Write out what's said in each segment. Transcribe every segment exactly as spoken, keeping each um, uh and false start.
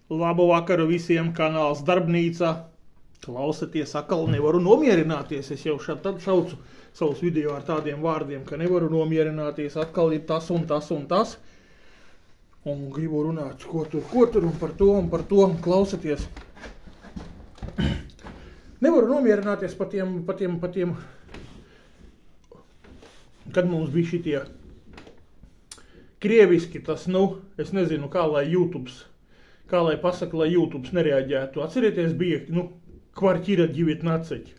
Labu vakaru visiem, kanāls Darbnīca. Klausaties, atkal nevaru nomierināties. Es jau šad tad saucu savus video ar tādiem vārdiem, ka nevaru nomierināties. Atkal ir tas un tas un tas. Un gribu runāt, ko tur, ko tur un par to un par to. Klausaties. Nevaru nomierināties par tiem, par tiem, par tiem, kad mums bija šitie krieviski, tas, nu, es nezinu, kā lai YouTube, kā lai pasaka, lai YouTube nereaģētu. Atcerieties, bija, nu, квартира девятнадцать.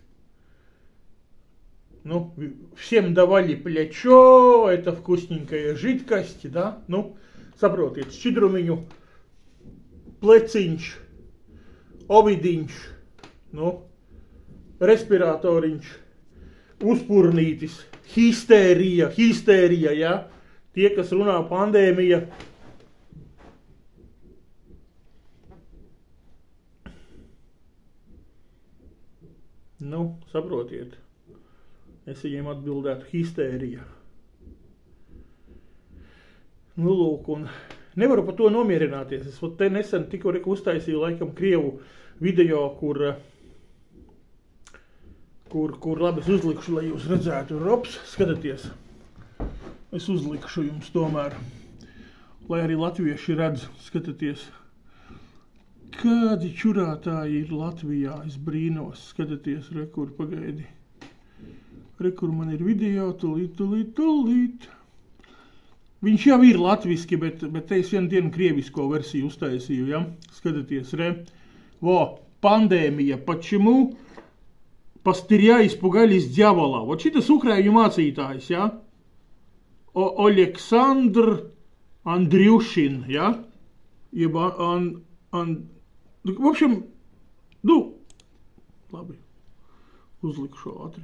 Ну, всем давали плечо, это вкусненькая жидкость, да? Ну, saprotiet, šķidrumiņu, pleciņš, ovidiņš, nu, respiratoriņš, uzpurnītis, histērija, histērija, ja? Tie, kas runā pandēmija, nu, saprotiet, es viņiem atbildētu histērija. Nu, lūk, un nevaru par to nomierināties. Es te nesen tikko uztaisīju laikam Krievu video, kur, kur, kur labi es uzlikšu, lai jūs redzētu. Rops, skatāties. Es uzlikšu jums tomēr, lai arī latvieši redz, skatāties. Kādi čurātāji ir Latvijā, es brīnos, skatāties, rekur, pagaidi. Rekur man ir video, tulīt, tulīt, tulīt. Viņš jau ir latviski, bet, bet te es vienu dienu krievisko versiju uztaisīju, ja? Skatāties, re. Во, pandēmija, почему пастыря испугались дьявола. Вот šitas ukraiņu mācītājs, ja? O, Oleksandr Andriušin, ja? Jeba, an, an, в общем, nu, labi, uzlikšu ātri.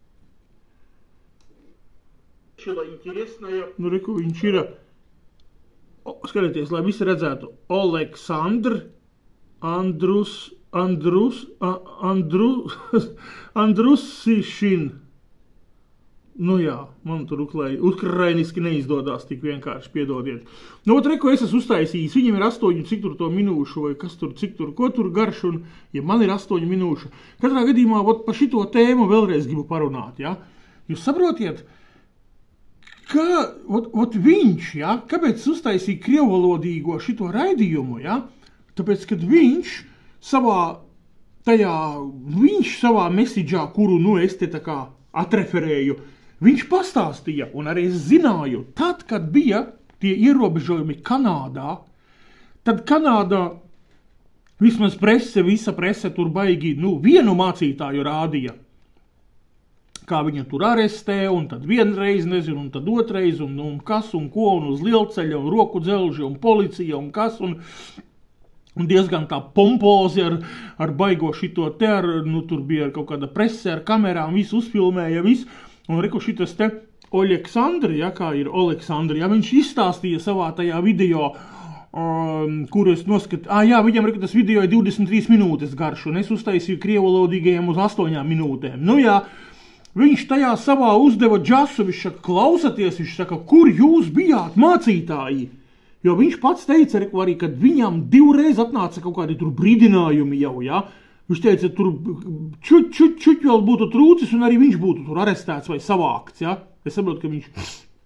Nu, reku, viņš ir, o, skatieties, lai visi redzētu, Oleksandr Andrus, Andrus, Andrus, Andrusišin. Nu jā, man tur ukrainiski neizdodas tik vienkārši, piedodiet. Nu, ot, reku, es esmu uztaisījis, viņam ir astoņu cik tur to minūšu, vai kas tur, cik tur, ko tur garš, un ja man ir astoņu minūšu. Katrā gadījumā, ot, par šito tēmu vēlreiz gribu parunāt, ja? Jūs saprotiet, ka, ot, ot viņš, ja? Kāpēc uztaisīja krievvalodīgo šito raidījumu, ja? Tāpēc, kad viņš savā, tajā, viņš savā mesidžā, kuru, nu, es te tā kā atreferēju, viņš pastāstīja, un arī es zināju, tad, kad bija tie ierobežojumi Kanādā, tad Kanādā vismaz prese, visa prese tur baigi, nu, vienu mācītāju rādīja, kā viņa tur arestē, un tad vienreiz, nezinu, un tad otreiz, un, un kas, un ko, un uz lielceļa, un roku dzelži, un policija, un kas, un, un diezgan tā pompozi ar, ar baigo šito te, ar, nu, tur bija kaut kāda prese ar kamerām, visu uzfilmēja, visu, un reku šitas te Oleksandri, ja, kā ir Oleksandri, ja, viņš izstāstīja savā tajā video, um, kuru es noskatu, ā, jā, viņam, reku, tas video ir divdesmit trīs minūtes garš, un es uztaisīju krievvalodīgajiem uz astoņām minūtēm. Nu jā, viņš tajā savā uzdeva džasu, viņš saka, klausaties, viņš saka, kur jūs bijāt mācītāji? Jo viņš pats teica, reku, arī, kad viņam divreiz atnāca kaut kādi tur brīdinājumi jau, ja? Viņš teica, tur čuť, čuť, čuť vēl būtu trūcis, un arī viņš būtu tur arestēts vai savākts, ja? Es saprotu, ka viņš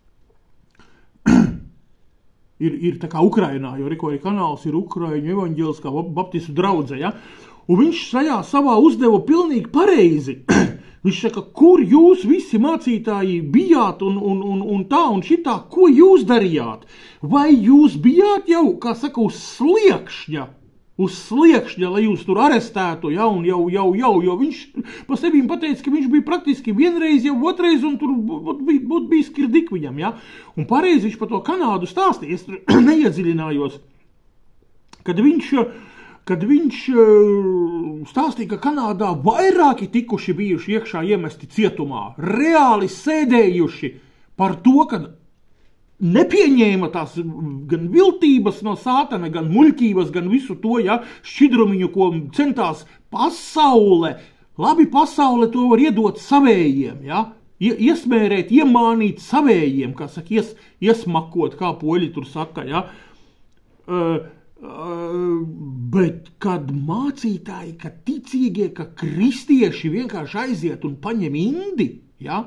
ir, ir tā kā Ukrainā, jo reku, arī kanāls ir Ukraiņu evaņģeliskā baptistu draudze, ja? Un viņš šajā savā uzdeva pilnīgi pareizi. Viņš saka, kur jūs visi mācītāji bijāt un, un, un, un tā un šitā, ko jūs darījāt? Vai jūs bijāt jau, kā saka, uz sliekšņa, uz sliekšņa, lai jūs tur arestētu, ja, un jau, jau, jau, jo viņš pa sevīm pateica, ka viņš bija praktiski vienreiz, jau otreiz, un tur būtu bij, būt bijis kirdik viņam, ja? Un pareizi viņš par to Kanādu stāstīja, es neiedziļinājos, kad viņš... kad viņš stāstīja, ka Kanādā vairāki tikuši bijuši iekšā iemesti cietumā, reāli sēdējuši par to, ka nepieņēma tās gan viltības no sātana, gan muļķības, gan visu to, ja, šķidrumiņu, ko centās pasaule, labi pasaule to var iedot savējiem, ja, iesmērēt, iemānīt savējiem, kā saka, ies, iesmakot, kā poļi tur saka, ja, uh, Bet kad mācītāji, ka ticīgie, ka kristieši vienkārši aiziet un paņem indi, ja?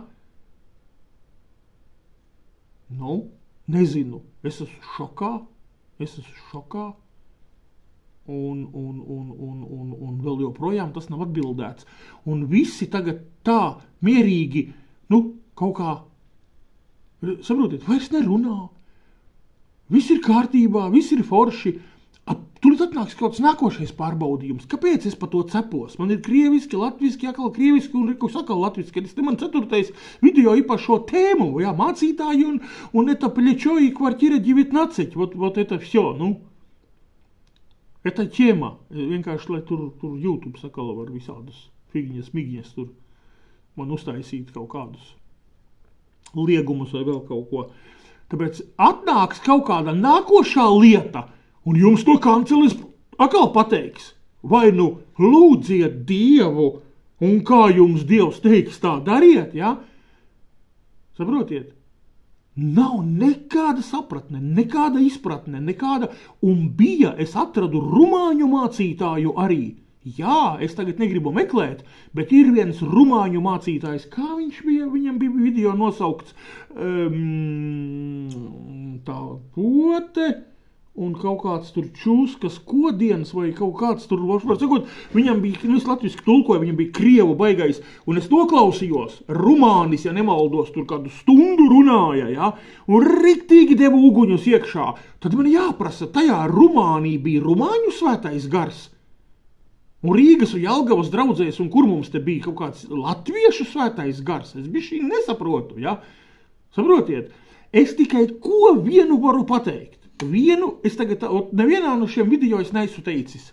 Nu, nezinu, es esmu šokā, es esmu šokā, un, un, un, un, un, un vēl joprojām tas nav atbildēts. Un visi tagad tā mierīgi, nu, kaut kā, saprotiet, vairs nerunā, viss ir kārtībā, viss ir forši. Tur atnāks kaut kāds nākošais pārbaudījums. Kāpēc es pa to cepos? Man ir krieviski, latviski, akal krieviski un rikus akal latviski. Tas te man ceturtais video īpašo tēmu, jā, mācītāji un, un это плечо и квартира девятнадцать. Вот, вот это все, nu. Это тема. Vienkārši, lai tur, tur YouTube sakala var visādas figņas, migņas tur man uztaisīt kaut kādus liegumus vai vēl kaut ko. Tāpēc atnāks kaut kāda nākošā lieta, un jums to kancelis atkal pateiks. Vai nu lūdziet Dievu, un kā jums Dievs teiks, tā dariet, ja? Saprotiet? Nav nekāda sapratne, nekāda izpratne, nekāda, un bija, es atradu rumāņu mācītāju arī. Jā, es tagad negribu meklēt, bet ir viens rumāņu mācītājs, kā viņš bija, viņam bija video nosaukts, um, tā pote, un kaut kāds tur čūskas kodienas vai kaut kāds tur, var sakot, viņam bija, nu es latviski tulkoju, viņam bija krievu baigais, un es noklausījos, rumānis, ja nemaldos, tur kādu stundu runāja, ja, un riktīgi deva uguņus iekšā. Tad man jāprasa, tajā Rumānī bija rumāņu svētais gars, un Rīgas un Jelgavas draudzēs, un kur mums te bija kaut kāds latviešu svētais gars, es bišķi nesaprotu, ja, saprotiet, es tikai ko vienu varu pateikt. Vienu, es tagad, nevienā no šiem video es neesmu teicis.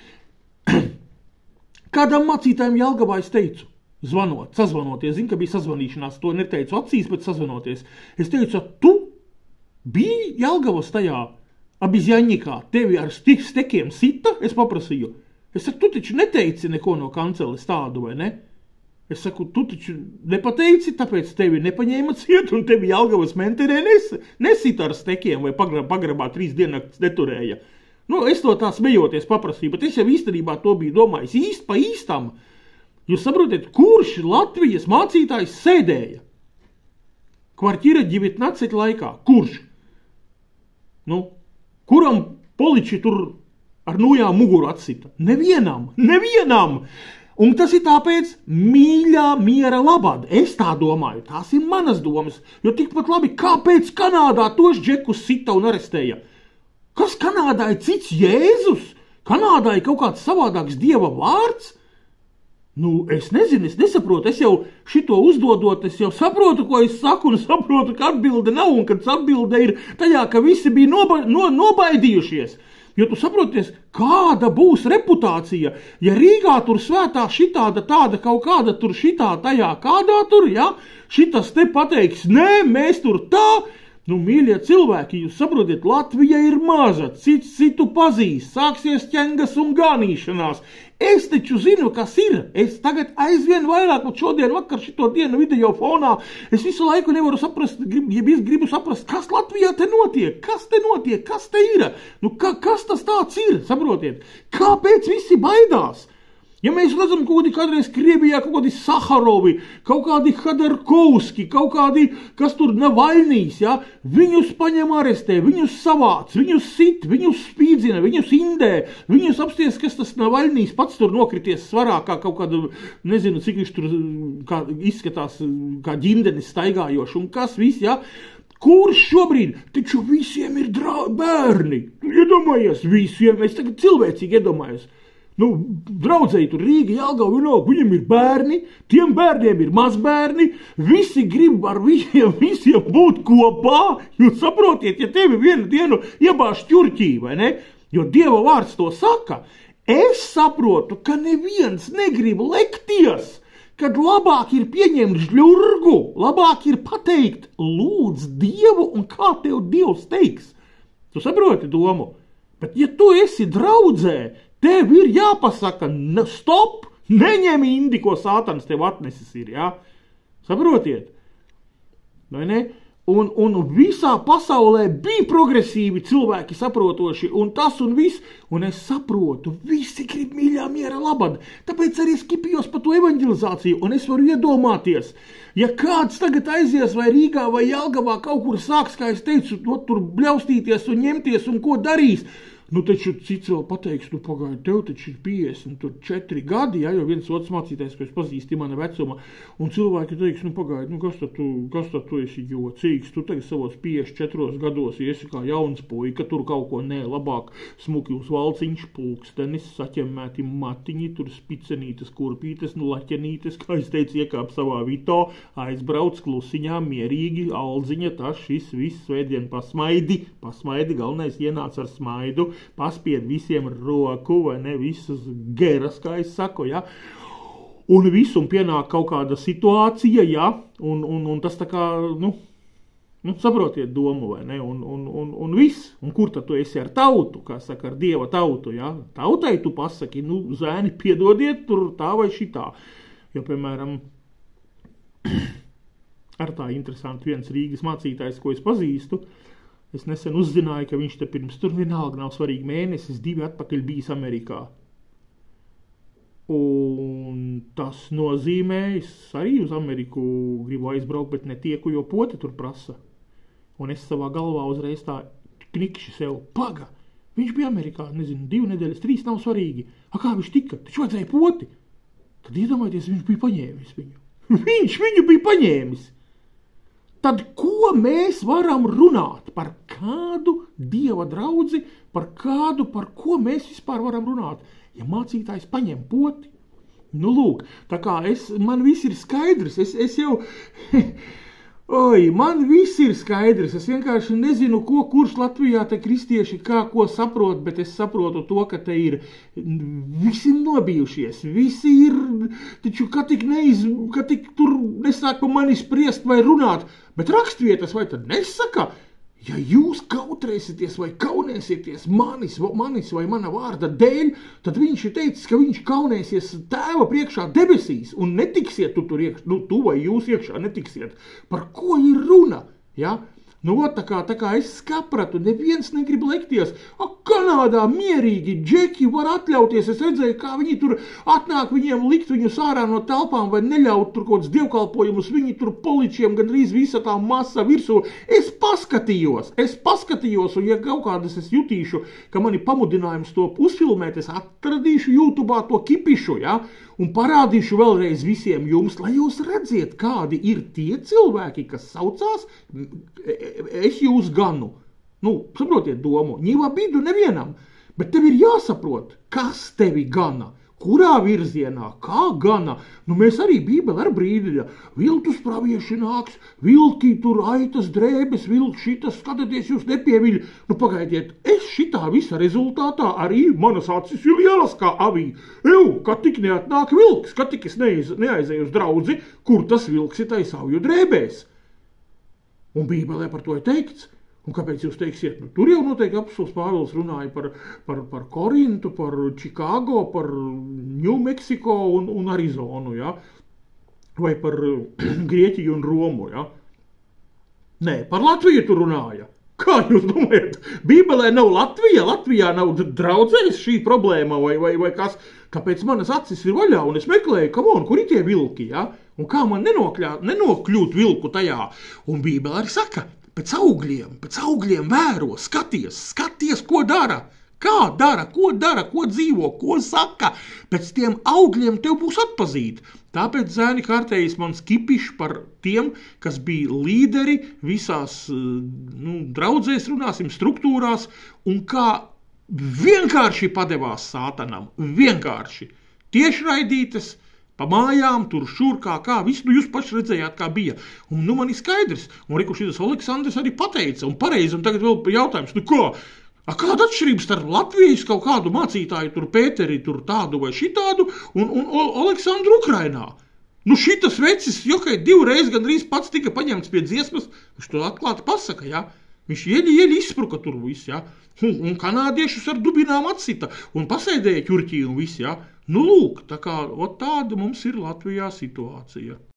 Kādam mācītājiem Jelgavā es teicu, zvanot, sazvanoties, zinu, ka bija sazvanīšanās, to neteicu acīs, bet sazvanoties. Es teicu, tu biji Jelgavas tajā abizjaņikā, tevi ar stik stekiem sita, es paprasīju. Es saku, tu taču neteici neko no kanceles tādu, vai ne? Es saku, tu taču nepateici, tāpēc tevi nepaņēma ciet, un tevi Jelgavas menterē nes, nesita ar stekiem, vai pagrab, pagrabā trīs diennakts neturēja. Nu, es to tā smejoties paprasīju, bet es jau īstenībā to biju domājis īst pa īstam. Jūs saprotiet, kurš Latvijas mācītājs sēdēja? Kvartīra девятнадцать laikā. Kurš? Nu, kuram poliči tur ar nojām muguru atsita? Nevienam, nevienam! Un tas ir tāpēc mīļā miera labad. Es tā domāju, tās ir manas domas, jo tikpat labi, kāpēc Kanādā tos džekus sita un arestēja? Kas Kanādā ir cits Jēzus? Kanādā ir kaut kāds savādāks Dieva vārds? Nu, es nezinu, es nesaprotu, es jau šito uzdodot, es jau saprotu, ko es saku, un saprotu, ka atbilde nav, un kad atbilde ir tajā, ka visi bija noba, no, nobaidījušies. Jo tu saproties, kāda būs reputācija, ja Rīgā tur svētā šitāda tāda kaut kāda tur šitā tajā kādā tur, ja, šitas te pateiks, nē, mēs tur tā, nu, mīļie cilvēki, jūs saprotiet, Latvija ir maza, cits citu pazīst, sāksies ķengas un ganīšanās. Es taču zinu, kas ir. Es tagad aizvien vairāk, un šodien vakar šito dienu video fonā, es visu laiku nevaru saprast, grib, ja es gribu saprast, kas Latvijā te notiek, kas te notiek, kas te ir. Nu, ka, kas tas tāds ir, saprotiet? Kāpēc visi baidās? Ja mēs redzam kaut kādi kādreiz Krievijā, kaut kādi Saharovi, kaut kādi Hadarkovski, kaut kādi, kas tur Navaļnīs, ja, viņus paņem arestē, viņus savāc, viņus sit, viņus spīdzina, viņus indē, viņus apsties, kas tas Navaļnīs pats tur nokrities svarā, kā kaut kādu, nezinu, cik viņš tur kā, izskatās, kā ģindenis staigājoši, un kas viss, ja. Kurš šobrīd? Taču visiem ir drā, bērni. Iedomājies visiem, es tagad cilvēcīgi iedomājos. Nu, draudzēji tur Rīga, Jelgava, vienalga, viņiem ir bērni, tiem bērniem ir mazbērni, visi grib ar viņiem visiem būt kopā, jūs saprotiet, ja tevi vienu dienu iebāž ķurķī, vai ne? Jo Dieva vārds to saka, es saprotu, ka neviens negrib lekties, kad labāk ir pieņemt žļurgu, labāk ir pateikt, lūdz Dievu un kā tev Dievs teiks. Tu saproti domu? Bet ja tu esi draudzē, tev ir jāpasaka, stop, neņem indi, ko sātans tev atnesis ir, jā? Saprotiet? Vai ne? Un, un visā pasaulē bija progresīvi cilvēki saprotoši, un tas un viss, un es saprotu, visi grib mīļā miera labad, tāpēc arī skipījos par to evanģelizāciju, un es varu iedomāties, ja kāds tagad aizies vai Rīgā vai Jelgavā kaut kur sāks, kā es teicu, no, tur bļaustīties un ņemties un ko darīs, nu taču cits vēl pateiks, nu pagaidi, tev taču ir piecdesmit četri gadi, ja, jo viens otrs mācītājs, ko es pazīstu mana vecuma, un cilvēki teiks, nu pagaidi, nu kas tad tu, kas tad tu esi jocīgs, tu tagad savos piecdesmit četros gados esi kā jauns puika, tur kaut ko nē, labāk smuki uz valciņš pulkstenis, saķemmēti matiņi, tur spicenītes, kurpītes, nu laķenītes, kā es teicu, iekāp savā vito, aizbrauc klusiņā, mierīgi, alziņa, tas šis viss svētdien pasmaidi, pasmaidi, galvenais ienāc ar smaidu, paspied visiem roku, vai ne, visas geras, kā es saku, ja, un visu, un pienāk kaut kāda situācija, ja, un, un, un tas tā kā, nu, nu, saprotiet domu, vai ne, un, un, un, un viss, un kur tad tu esi ar tautu, kā saka, ar Dieva tautu, ja, tautai tu pasaki, nu, zēni, piedodiet, tur tā vai šitā, jo, piemēram, ar tā interesanti viens Rīgas mācītājs, ko es pazīstu, es nesen uzzināju, ka viņš te pirms tur vienalga nav svarīgi mēnesis, divi atpakaļ bijis Amerikā. Un tas nozīmē, es arī uz Ameriku gribu aizbraukt, bet netieku, jo poti tur prasa. Un es savā galvā uzreiz tā knikši sev, paga, viņš bija Amerikā, nezinu, divu nedēļas, trīs nav svarīgi. A kā viņš tika? Taču vajadzēja poti. Tad iedomājieties, viņš bija paņēmis viņu. Viņš viņu bija paņēmis. Tad ko mēs varam runāt? Par kādu Dieva draudzi, par kādu, par ko mēs vispār varam runāt? Ja mācītājs paņem poti, nu lūk, tā kā es, man viss ir skaidrs, es, es jau, oi, man viss ir skaidrs, es vienkārši nezinu, ko, kurš Latvijā te kristieši kā ko saprot, bet es saprotu to, ka te ir visi nobijušies, visi ir, taču, ka tik neiz, ka tik tur nesāk pa mani spriest vai runāt, bet rakstvietas vai tad nesaka, ja jūs kautrēsieties vai kaunēsieties manis, manis vai mana vārda dēļ, tad viņš ir teicis, ka viņš kaunēsies tēva priekšā debesīs un netiksiet tu tur iekšā, nu tu vai jūs iekšā netiksiet. Par ko ir runa? Ja? Nu, tā kā, tā kā es sapratu, neviens negrib lekties. A, Kanādā mierīgi džeki var atļauties. Es redzēju, kā viņi tur atnāk viņiem likt viņus ārā no telpām vai neļaut tur kaut kāds dievkalpojumus. Viņi tur poličiem gandrīz visa tā masa virsū. Es paskatījos, es paskatījos, un ja kaut kādas es jutīšu, ka mani pamudinājums to uzfilmēt, es atradīšu YouTube'ā to kipišu, ja? Un parādīšu vēlreiz visiem jums, lai jūs redziet, kādi ir tie cilvēki, kas saucās, es jūs ganu. Nu, saprotiet domu, ņīvā bidu nevienam, bet tev ir jāsaprot, kas tevi gana, kurā virzienā, kā gana. Nu, mēs arī Bībeli ar brīdi, viltus pravieši nāks, vilki tur aitas drēbes, vilk šitas, skatieties, jūs nepieviļ. Nu, pagaidiet, es šitā visa rezultātā arī manas acis ir lielas kā avī. Ew, kad tik neatnāk vilks, kad tik es neiz, neaizēju uz draudzi, kur tas vilks ir tai savju drēbēs. Un Bībelē par to ir teikts. Un kāpēc jūs teiksiet? Nu, tur jau noteikti apostols Pāvils runāja par, par, par Korintu, par Čikāgo, par New Mexico un, un Arizonu, ja? Vai par Grieķiju un Romu, ja? Nē, par Latviju tur runāja. Kā jūs domājat? Bībelē nav Latvija, Latvijā nav draudzēs šī problēma vai, vai, vai kas? Kāpēc manas acis ir vaļā un es meklēju, kam on, kur ir tie vilki, ja? Un kā man nenokļūt, nenokļūt vilku tajā? Un Bībelē arī saka, pēc augļiem, pēc augļiem vēro, skaties, skaties, ko dara, kā dara, ko dara, ko dzīvo, ko saka. Pēc tiem augļiem tev būs atpazīt. Tāpēc, zēni, kārtējis man skipiši par tiem, kas bija līderi visās, nu, draudzēs, runāsim, struktūrās, un kā vienkārši padevās sātanam, vienkārši. Tiešraidītes, pa mājām, tur šur, kā, kā, visu, nu jūs paši redzējāt, kā bija. Un, nu, man ir skaidrs. Un, reku, šitas Aleksandrs arī pateica, un pareizi, un tagad vēl jautājums, nu, ko? A, kāda atšķirības starp Latvijas kaut kādu mācītāju, tur Pēteri, tur tādu vai šitādu, un, un, un Aleksandru Ukrainā? Nu, šitas vecis, jokai divreiz gandrīz pats tika paņemts pie dziesmas, viņš to atklāti pasaka, ja? Viņš ieļi, ieļi izspruka tur viss, ja? Un, un kanādiešus ar dubinām atsita, un pasēdēja ķurķī un viss, ja? Nu, lūk, tā kā, ot tāda mums ir Latvijā situācija.